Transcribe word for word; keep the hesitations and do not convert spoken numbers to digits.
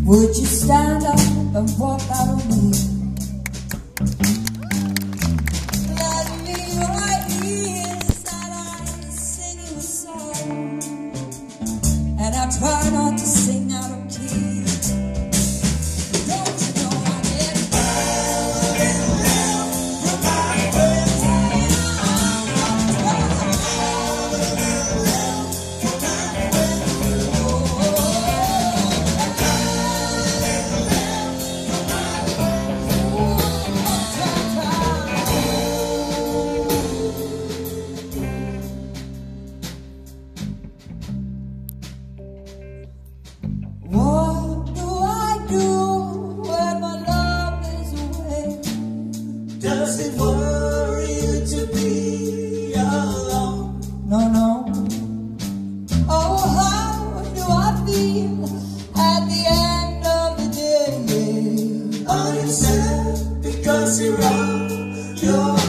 Would you stand up and walk out on me? Let me right here that I sing you a song, and I try not to sing out of key. Don't you know I get fell in love with my birthday? What do I do when my love is away? Does it worry you to be alone? No, no. Oh, how do I feel at the end of the day? Are you sad because you're on your